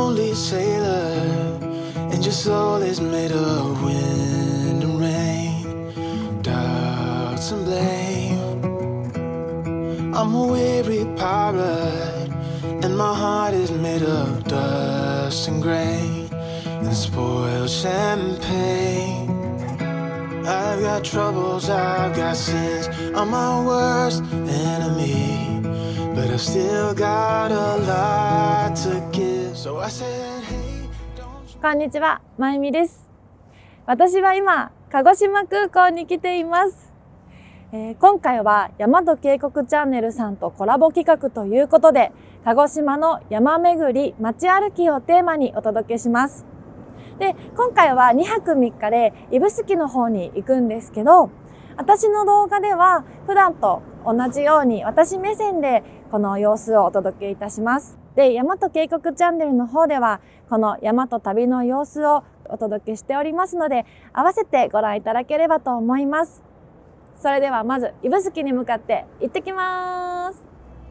lonely sailor, and your soul is made of wind and rain, doubts and blame. I'm a weary pirate, and my heart is made of dust and grain and spoiled champagne. I've got troubles, I've got sins, I'm my worst enemy, but I've still got a lot to give. So I said, hey, don't you... こんにちは、まゆみです。私は今、鹿児島空港に来ています。今回は大和渓谷チャンネルさんとコラボ企画ということで、鹿児島の山巡り、街歩きをテーマにお届けします。で、今回は2泊3日で指宿の方に行くんですけど、私の動画では普段と同じように私目線でこの様子をお届けいたします。で、大和渓谷チャンネルの方ではこの大和旅の様子をお届けしておりますので、合わせてご覧いただければと思います。それではまず指宿に向かって行ってきます。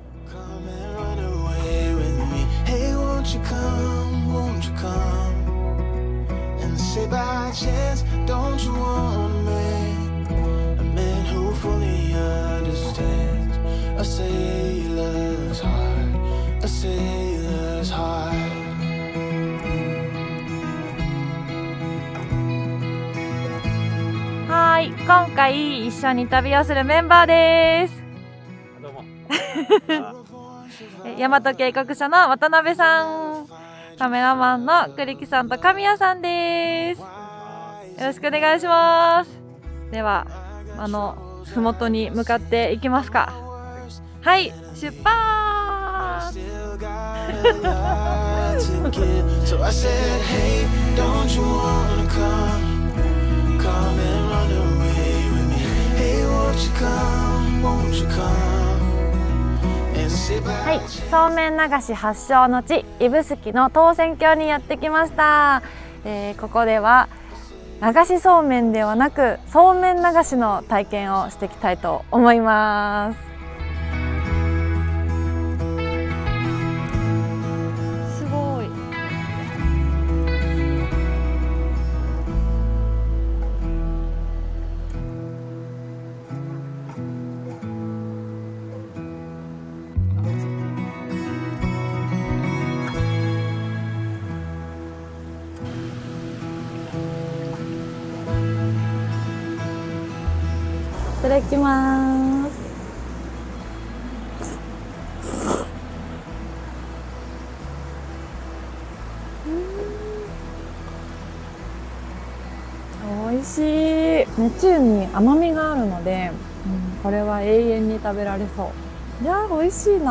Say by chance, don't you want me? A man who fully understands a sailor's heart, a sailor's heart. はい、今回一緒に旅をするメンバーです。 どうも。 大和渓谷社の渡辺さん。カメラマンの栗木さんと神谷さんです。よろしくお願いします。では、ふもとに向かっていきますか。はい、出発。はい、そうめん流し発祥の地指宿の唐船峡にやってきました。ここでは流しそうめんではなくそうめん流しの体験をしていきたいと思います。すごい。いただきます。美味しい。ねつゆに甘みがあるので、これは永遠に食べられそう。いやー、美味しいな。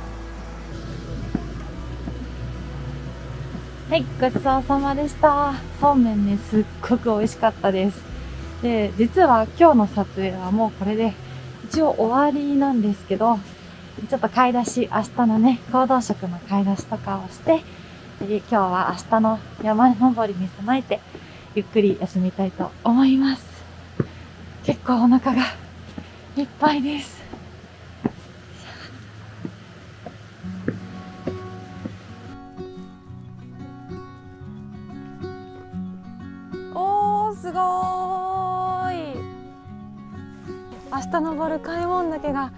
はい、ごちそうさまでした。そうめんね、すっごく美味しかったです。で、実は今日の撮影はもうこれで一応終わりなんですけど、ちょっと買い出し、明日のね、行動食の買い出しとかをして、今日は明日の山登りに備えてゆっくり休みたいと思います。結構お腹がいっぱいです。おー、すごーい。明日登る開聞岳が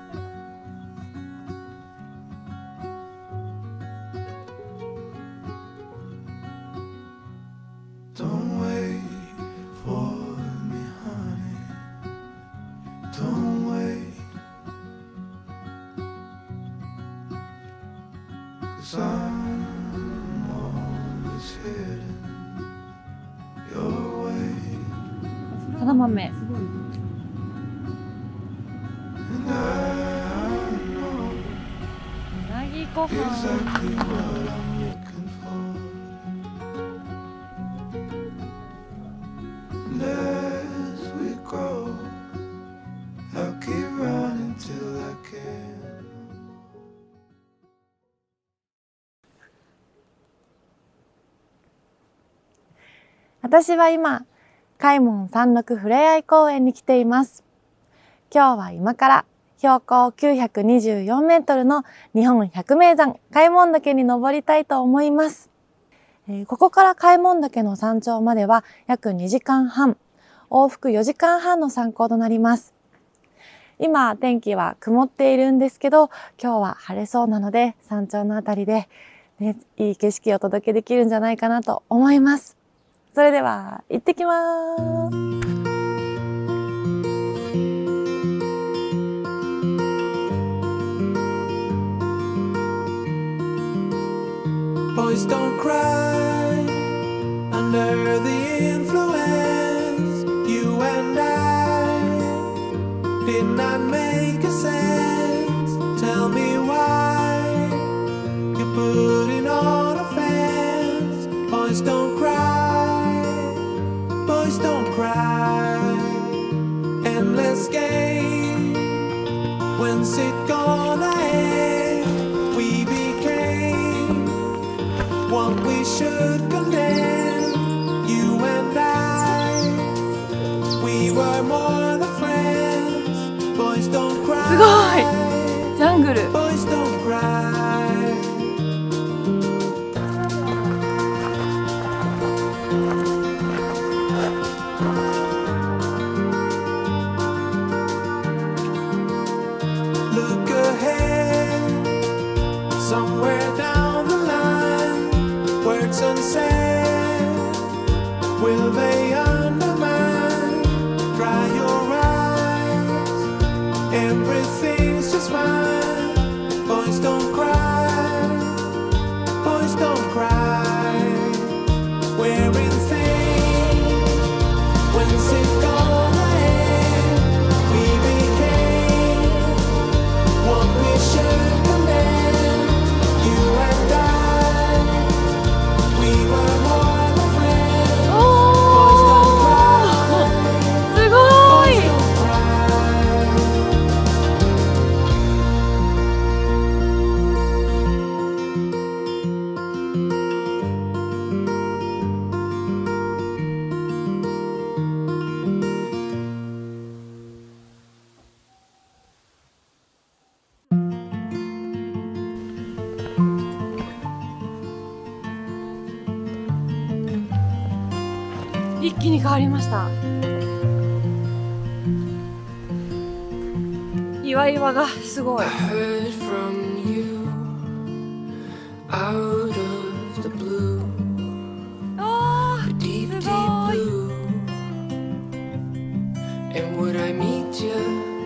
そら豆。うなぎご飯。私は今、開聞山麓ふれあい公園に来ています。今日は今から標高924メートルの日本百名山開聞岳に登りたいと思います。 ここから開聞岳の山頂までは約2時間半、往復4時間半の参考となります。今天気は曇っているんですけど、今日は晴れそうなので山頂のあたりで、ね、いい景色をお届けできるんじゃないかなと思います。それでは行ってきます。 Boys don't cry under the influence. You and I did not make a sense. Tell me why you're putting on a fence. Boys don't cry, boys don't cry. Endless game, when's it gonna end? We became what we should condemn. You and I, we were more than friends. Boys don't cry. すごい！ジャングル。 Boys don't cry. Look ahead, somewhere down the line, words unsaid, will they undermine? Dry your eyes, everything's just fine. Boys don't cry, boys don't cry. Wearing things, when's it gonna end? We became what we should condemn. You and I, we were more than friends. Boys don't cry, すごい！ boys don't cry. 一気に変わりました。岩々がすごい。 I heard from you out of the blue, あー、 deep, す deep ごい。 blue. And would I meet you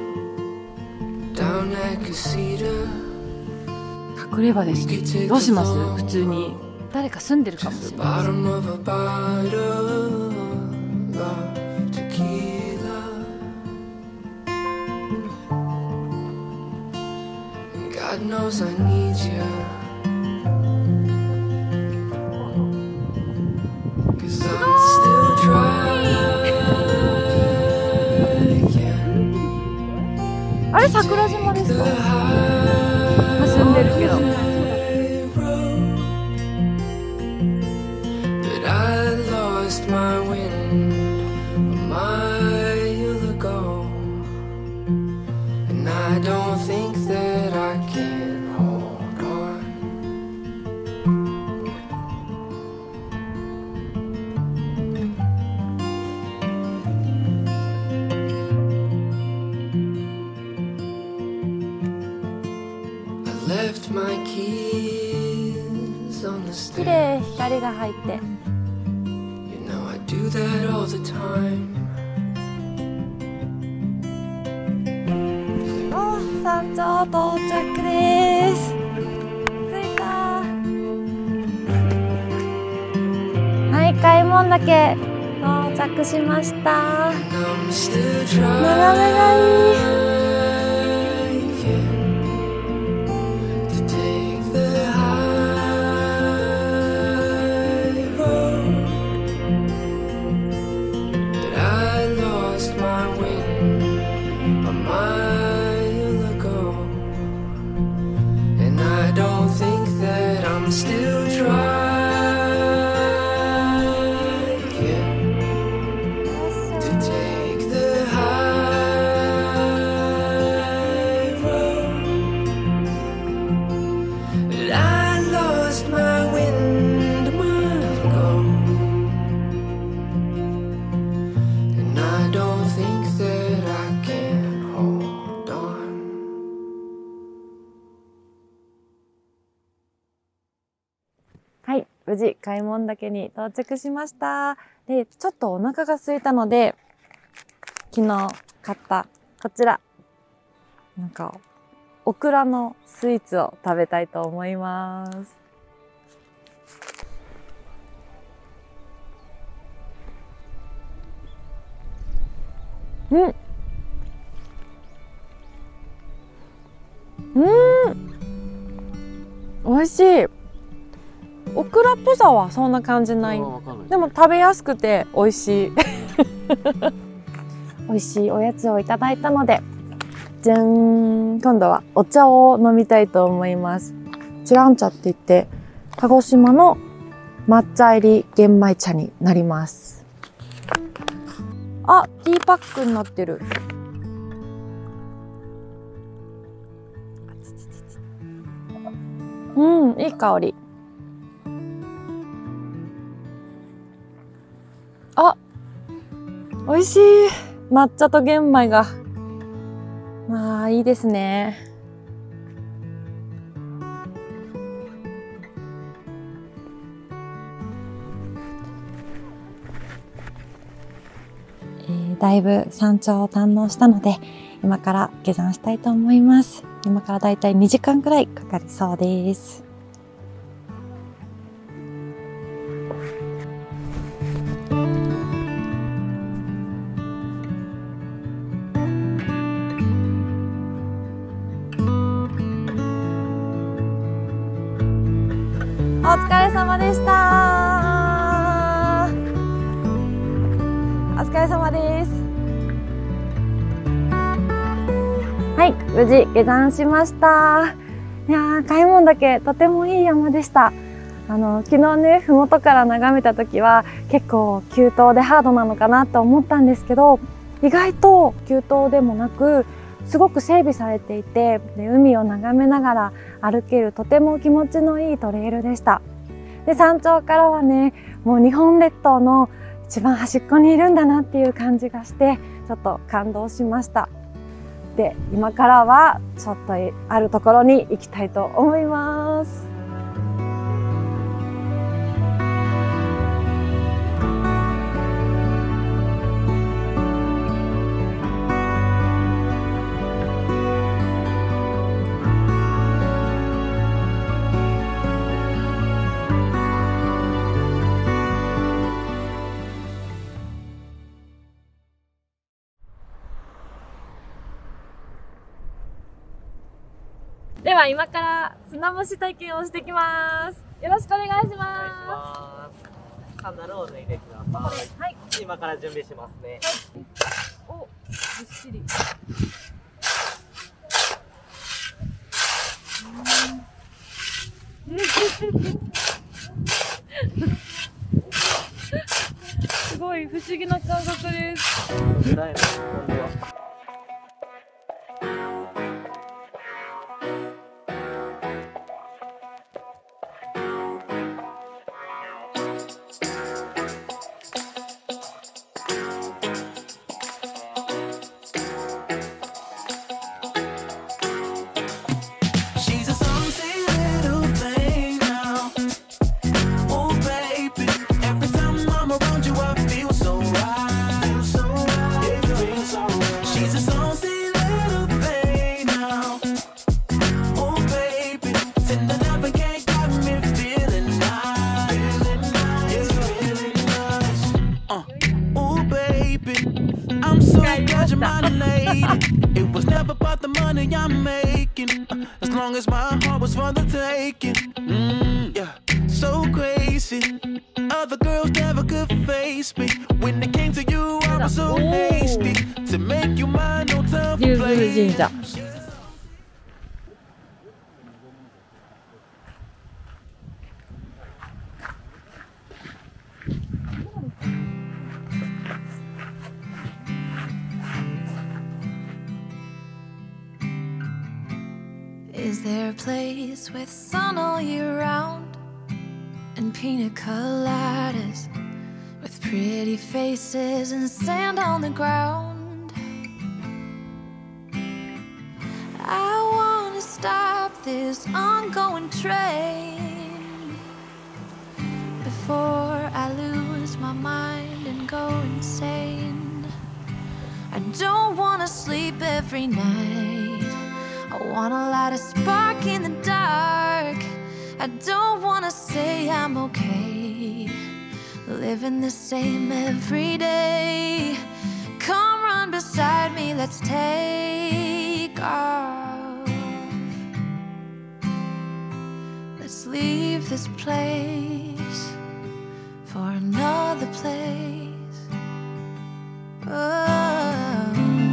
down at Casita? 隠れ場で We す。 could take どうします？ along 普通に誰か住んでるかも to し the れない。 bottom of a bottle of tequila. And God knows I need you, 'cause I'm still trying. あれ桜島ですか？住んでるけど。 But I lost my wind a mile ago, and I don't think that I can hold on. I left my keys on the 綺 stairs. 麗、光が入って。 You know I do that all the time. お、山頂到着です。着いた。はい、開聞岳到着しました。 And I'm still 眺めがいい。 trying to take the high road, but I lost my wind a mile ago, and I don't think that I'm still trying to take the high 無事開聞岳に到着しました。で、ちょっとお腹が空いたので、昨日買ったこちら、なんかオクラのスイーツを食べたいと思います。美味しい。オクラっぽさはそんな感じない。でも食べやすくて美味しい。美味しいおやつをいただいたので、じゃん、今度はお茶を飲みたいと思います。チラン茶って言って、鹿児島の抹茶入り玄米茶になります。あ、ティーパックになってる。いい香り。あ、美味しい。抹茶と玄米が。まあ、いいですね。だいぶ山頂を堪能したので、今から下山したいと思います。今からだいたい2時間くらいかかりそうです。お疲れ様でした。お疲れ様です。はい、無事下山しました。いやー、開聞岳とてもいい山でした。昨日ね、麓から眺めた時は結構急登でハードなのかなと思ったんですけど、意外と急登でもなく、すごく整備されていて、で海を眺めながら歩けるとても気持ちのいいトレイルでした。で、山頂からはね、もう日本列島の一番端っこにいるんだなっていう感じがして、ちょっと感動しました。で、今からはちょっとあるところに行きたいと思います。では今から砂干し体験をしてきます。よろしくお願いします。 サンダルを脱いでください。はい。今から準備しますね。 はい、お、ずっしり。すごい不思議な感覚です。 It was never about the money I'm making, as long as my heart was for the taking. Yeah, so crazy. Other girls never could face me. When it came to you, I was so hasty to make you mine. No time for play. Is there a place with sun all year round and pina coladas with pretty faces and sand on the ground? I wanna stop this ongoing train before I lose my mind and go insane. I don't wanna sleep every night. I wanna light a spark in the dark. I don't wanna say I'm okay, living the same every day. Come run beside me, let's take off. Let's leave this place for another place. Oh,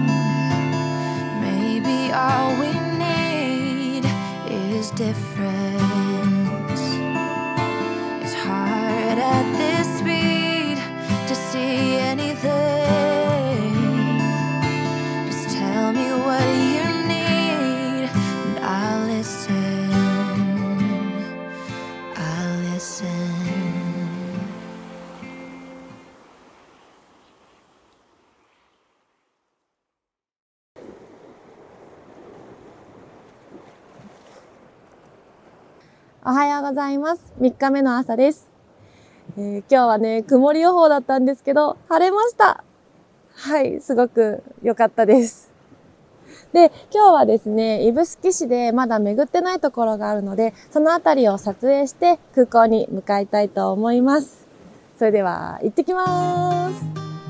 maybe all we need is difference. It's hard at this speed to see anything. Just tell me what you need and I'll listen. I'll listen. おはようございます。3日目の朝です。今日はね、曇り予報だったんですけど、晴れました。はい、すごく良かったです。で、今日はですね、指宿市でまだ巡ってないところがあるので、そのあたりを撮影して空港に向かいたいと思います。それでは、行ってきます。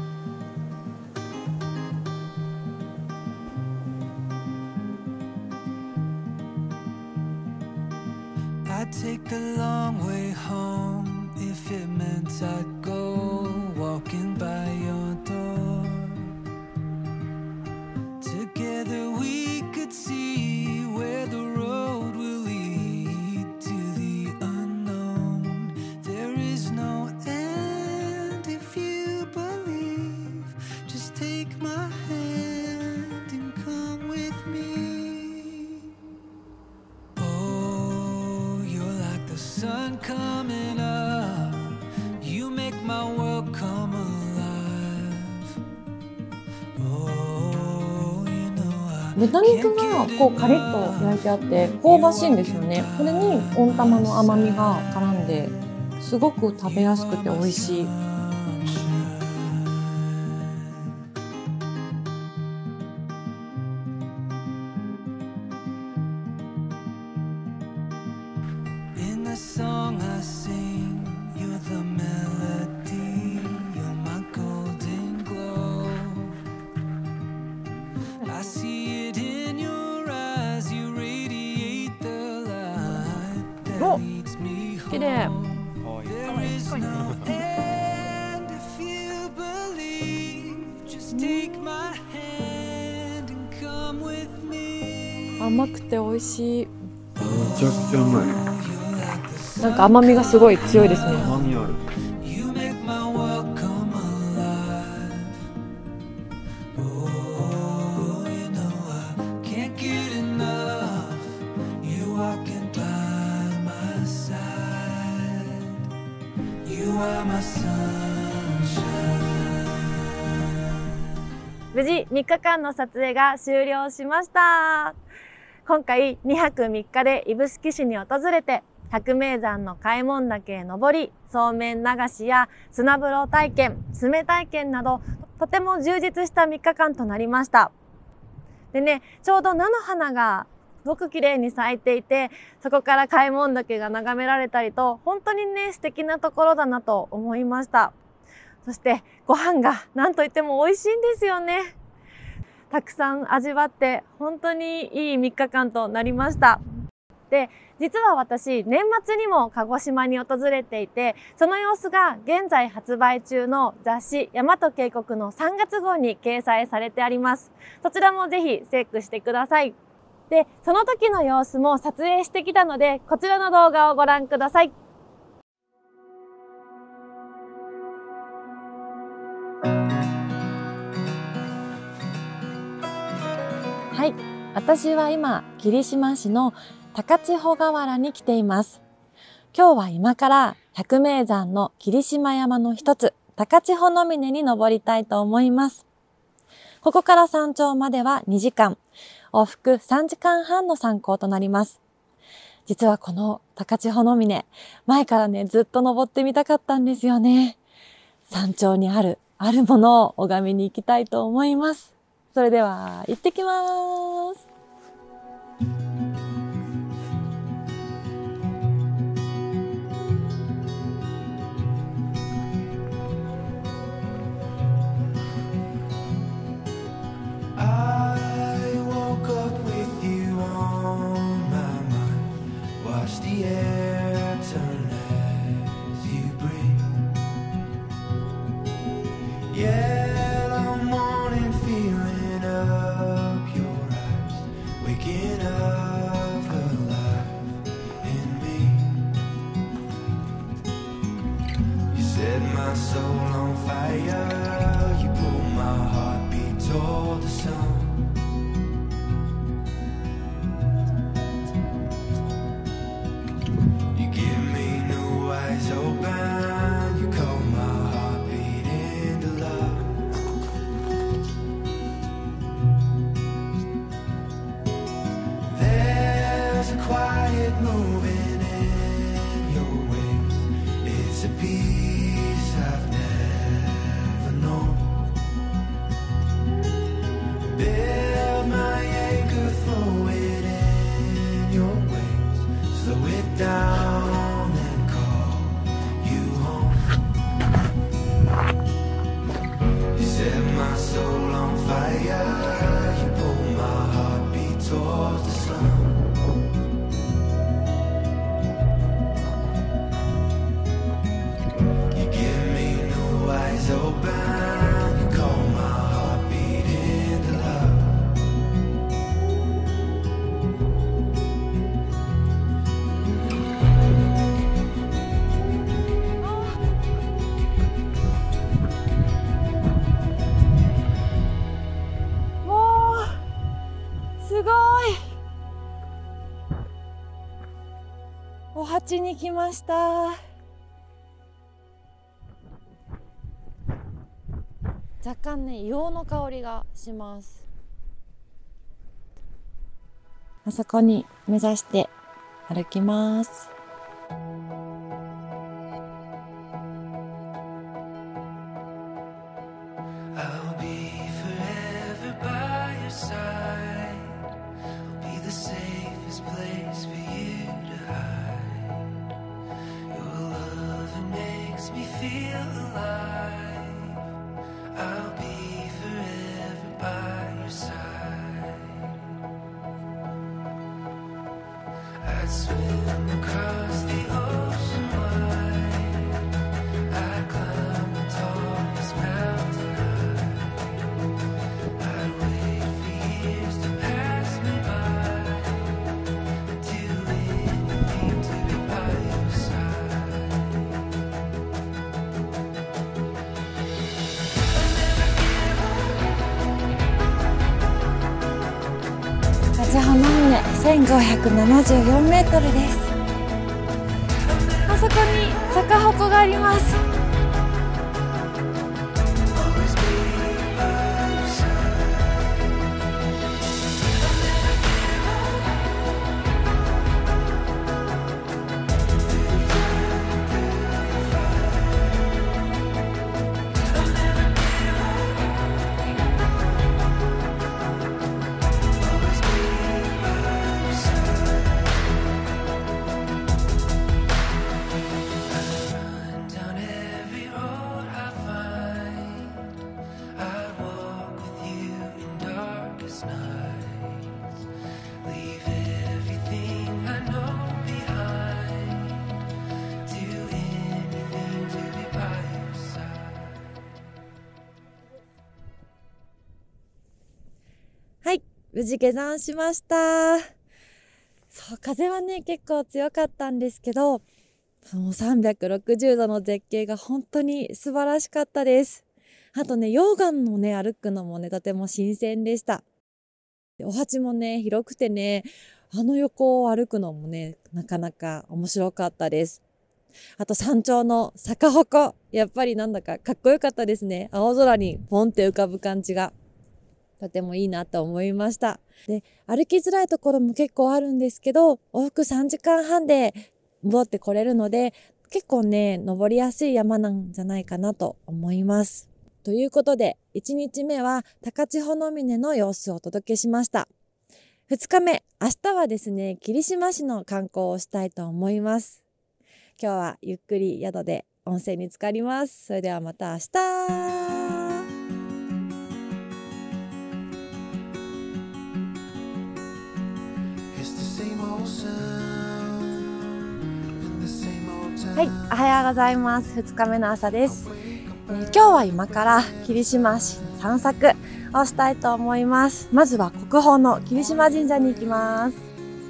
I'd take the long way home if it meant I'd go walking by your door. Together we could see where the road will lead to the unknown. There is no end if you believe. Just take my hand and come with me. Oh, you're like the sun coming up. You make my world come alive. Oh, you know I 豚肉がこうカリッと焼いてあって香ばしいんですよね。それに温玉の甘みが絡んで、すごく食べやすくて美味しい。 In the song I sing, you're the melody, you're my golden glow. I see it in your eyes, you radiate the light that leads me 綺麗。 home. There is no end if you believe. Just take my hand and come with me. 甘くて美味しい。 めちゃくちゃうまい。 なんか甘みがすごい強いですね。 甘みある。 You make my world come alive. Oh, you know I can't get enough. You walking by my side. You are my sunshine. 無事3日間の撮影が終了しました。今回2泊3日で指宿市に訪れて、百名山の開聞岳へ登り、そうめん流しや砂風呂体験、爪体験など、とても充実した3日間となりました。でね、ちょうど菜の花がすごく綺麗に咲いていて、そこから開聞岳が眺められたりと、本当にね、素敵なところだなと思いました。そしてご飯が何といっても美味しいんですよね。たくさん味わって本当にいい3日間となりました。で、実は私、年末にも鹿児島に訪れていて、その様子が現在発売中の雑誌大和渓谷の3月号に掲載されてあります。そちらもぜひチェックしてください。で、その時の様子も撮影してきたので、こちらの動画をご覧ください。はい、私は今、霧島市の高千穂河原に来ています。今日は今から百名山の霧島山の一つ、高千穂の峰に登りたいと思います。ここから山頂までは2時間、往復3時間半の参考となります。 実はこの高千穂の峰、前からね、ずっと登ってみたかったんですよね。山頂にあるものを拝みに行きたいと思います。それでは、行ってきます。お鉢に来ました。若干ね、硫黄の香りがします。あそこに目指して歩きます。高千穂の峰1574メートルです。あそこに坂鉾があります。無事下山しました。そう、風はね、結構強かったんですけど、その360度の絶景が本当に素晴らしかったです。あとね、溶岩のね、歩くのもね、とても新鮮でした。お鉢もね、広くてね、あの横を歩くのもね、なかなか面白かったです。あと山頂の坂鉾、やっぱりなんだかかっこよかったですね。青空にポンって浮かぶ感じが。 とてもいいなと思いました。で、歩きづらいところも結構あるんですけど、往復3時間半で戻ってこれるので、結構ね、登りやすい山なんじゃないかなと思います。ということで、1日目は高千穂峰の様子をお届けしました。2日目、明日はですね、霧島市の観光をしたいと思います。今日はゆっくり宿で温泉に浸かります。それではまた明日。はい、おはようございます。2日目の朝です。今日は今から霧島市の散策をしたいと思います。まずは国宝の霧島神社に行きます。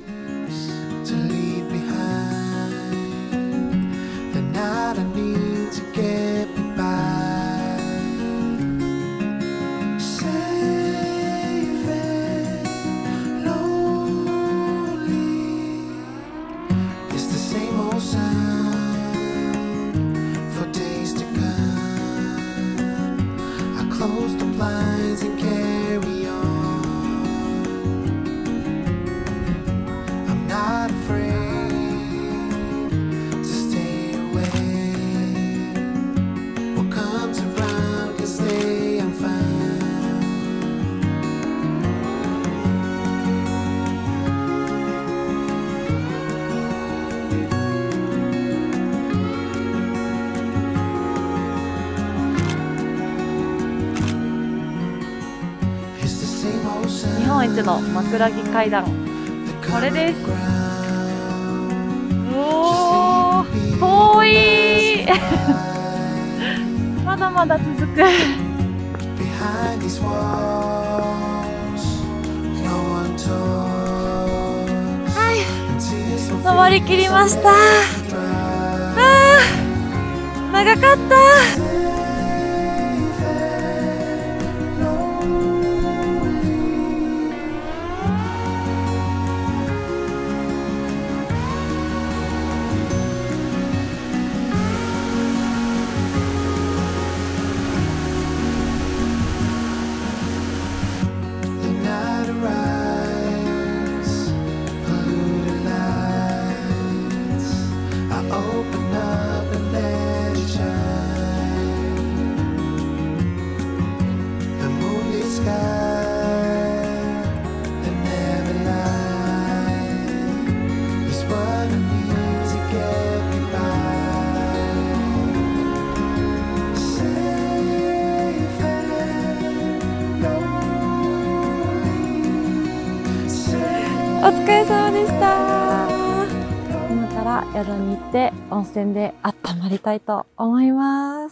日本一の枕木階段、これです。おー、遠いまだまだ続くはい、登りきりました。長かった。お疲れ様でした。今から宿に行って温泉で温まりたいと思います。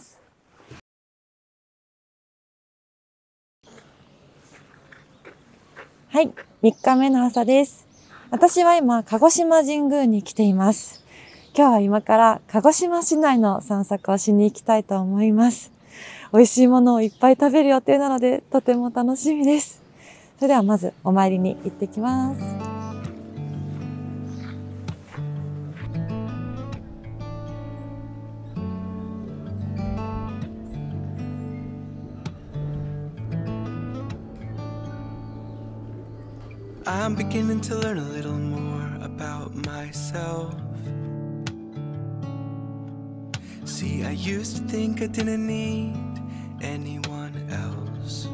はい、3日目の朝です。私は今、鹿児島神宮に来ています。今日は今から鹿児島市内の散策をしに行きたいと思います。美味しいものをいっぱい食べる予定なので、とても楽しみです。それではまずお参りに行ってきます。 I'm beginning to learn a little more about myself. See, I used to think I didn't need anyone else,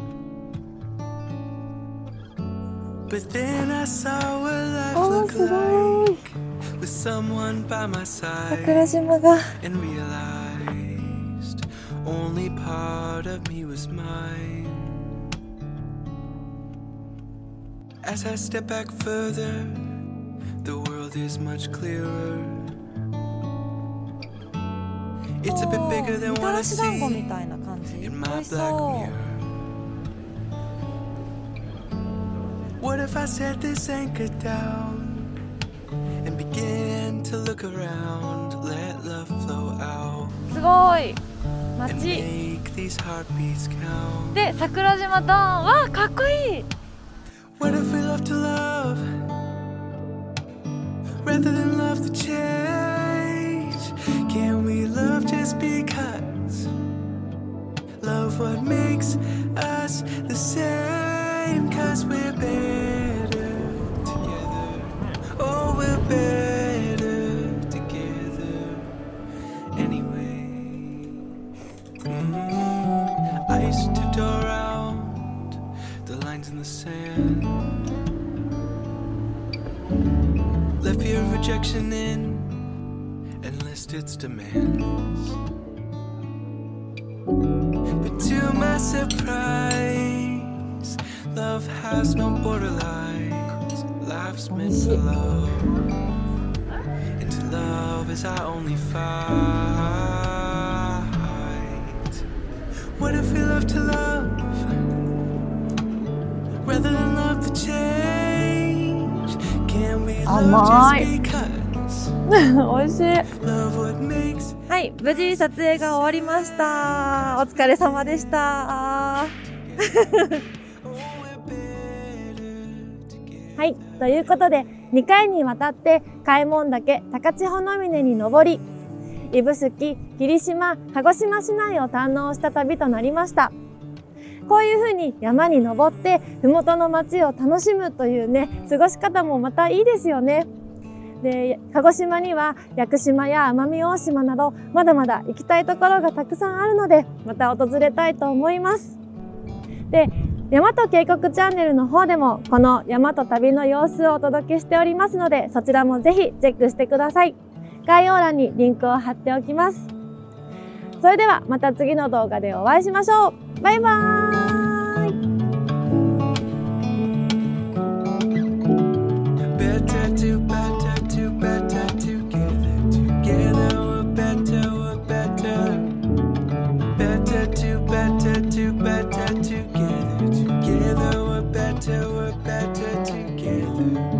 but then I saw what life looked like with someone by my side and realized only part of me was mine.As I step back further, the world is much clearer. It's a bit bigger than what I see in my black mirror. What if I set this anchor down and began to look around, let love flow out, すごい and 街 make these heartbeats count. で桜島ドーン、わあかっこいい。 What if we love to love rather than love to change? Can we love just because? Love what makes us the same. 'cause we're better together. Oh, we're better together anyway. I used to draw around the lines in the sand, left fear of rejection in and list its demands. But to my surprise, love has no borderlines. Life's meant for love, and to love is our only fight. What if we love to love, rather than love to change? Can we love just because 美味しい。 love what makes はい、無事撮影が終わりました。お疲れ様でした。はい、ということで2回にわたって開聞岳高千穂峰に登り、指宿、霧島、鹿児島市内を堪能した旅となりました。こういうふうに山に登って麓の街を楽しむというね、過ごし方もまたいいですよね。で、鹿児島には屋久島や奄美大島などまだまだ行きたいところがたくさんあるので、また訪れたいと思います。で、大和渓谷チャンネルの方でもこの山と旅の様子をお届けしておりますので、そちらもぜひチェックしてください。概要欄にリンクを貼っておきます。それではまた次の動画でお会いしましょう。バイバーイ。 Together we're better together.